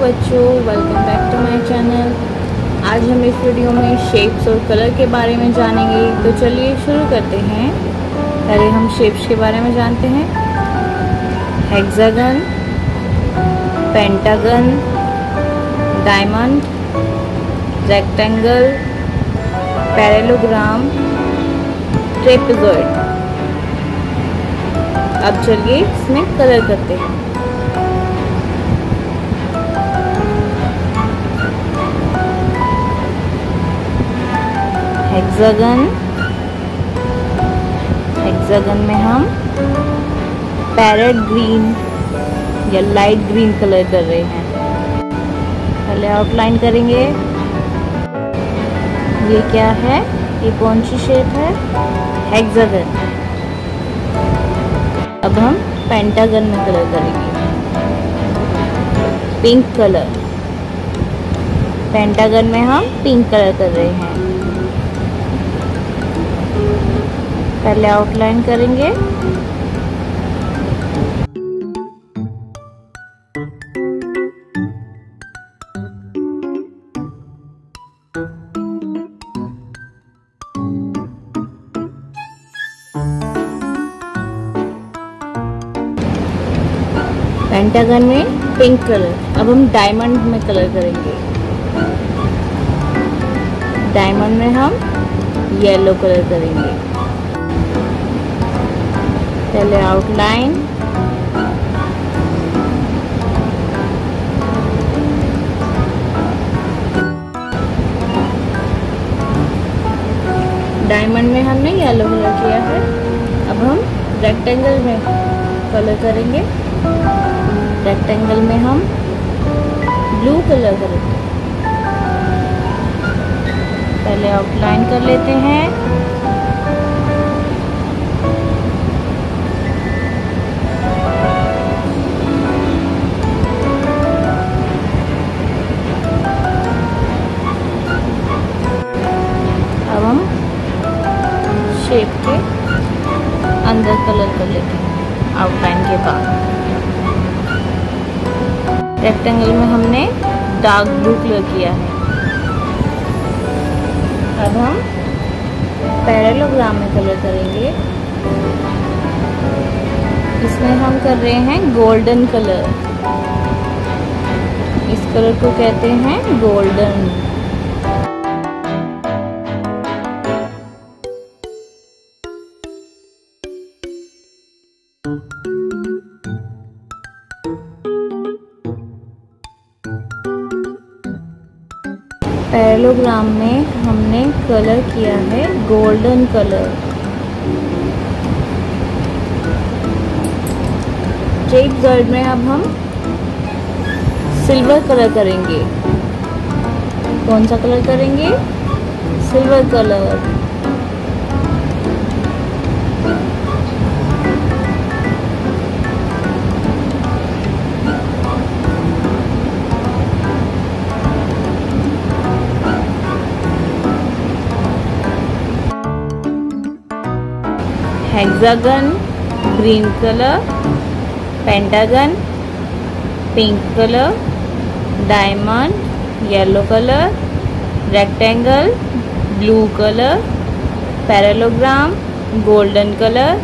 बच्चों, welcome back to my channel. आज हम इस वीडियो में शेप्स और कलर के बारे में जानेंगे। तो चलिए शुरू करते हैं। पहले हम शेप्स के बारे में जानते हैं। Hexagon, pentagon, diamond, rectangle, parallelogram, trapezoid. अब चलिए इसमें कलर करते हैं। हेक्सागन में हम पैरेट ग्रीन या लाइट ग्रीन कलर कर रहे हैं। पहले आउटलाइन करेंगे। ये क्या है? ये कौन सी शेप है? हेक्सागन। अब हम पेंटागन में कलर करेंगे। Pink colour. पेंटागन में हम पिंक कलर कर रहे हैं। पहले आउटलाइन करेंगे। पेंटागन में पिंक कलर। अब हम डायमंड में कलर करेंगे। डायमंड में हम येलो कलर करेंगे। पहले आउटलाइन, डायमंड में हमने येलो कलर किया है। अब हम रेक्टेंगल में कलर करेंगे। रेक्टेंगल में हम ब्लू कलर करेंगे। पहले आउटलाइन कर लेते हैं। अब हम शेप के अंदर कलर कर लेते हैं आउटलाइन के बाद। रेक्टेंगल में हमने डार्क ब्लू कलर किया है। अब हम पैरेललोग्राम में कलर करेंगे। इसमें हम कर रहे हैं गोल्डन कलर। इस कलर को कहते हैं गोल्डन। पैरेललोग्राम में हमने कलर किया है गोल्डन कलर। ट्रेपेजॉइड में अब हम सिल्वर कलर करेंगे। कौन सा कलर करेंगे? Silver colour. Hexagon green colour, pentagon pink colour, diamond yellow colour, rectangle blue colour, parallelogram golden colour,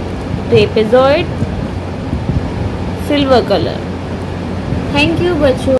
trapezoid silver colour. Thank you बच्चों।